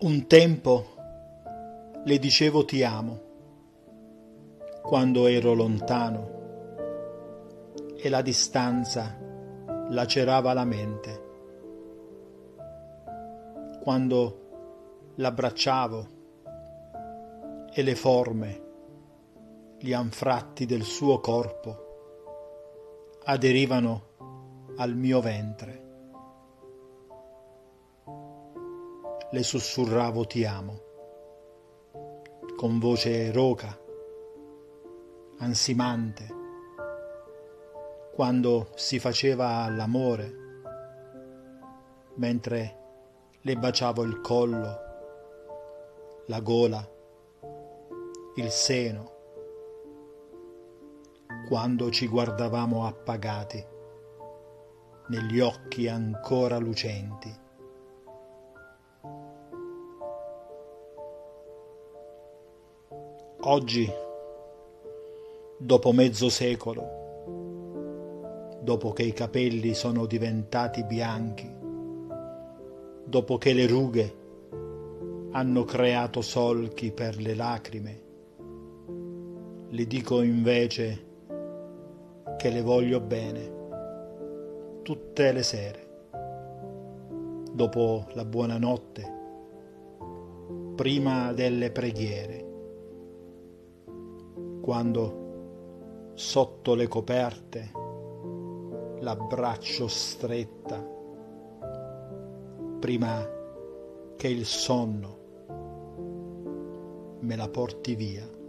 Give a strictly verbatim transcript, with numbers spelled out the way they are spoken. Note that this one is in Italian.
Un tempo le dicevo ti amo, quando ero lontano e la distanza lacerava la mente, quando l'abbracciavo e le forme, gli anfratti del suo corpo aderivano al mio ventre. Le sussurravo ti amo, con voce roca, ansimante, quando si faceva l'amore, mentre le baciavo il collo, la gola, il seno, quando ci guardavamo appagati, negli occhi ancora lucenti. Oggi, dopo mezzo secolo, dopo che i capelli sono diventati bianchi, dopo che le rughe hanno creato solchi per le lacrime, le dico invece che le voglio bene tutte le sere, dopo la buonanotte, prima delle preghiere, quando sotto le coperte l'abbraccio stretta, prima che il sonno me la porti via.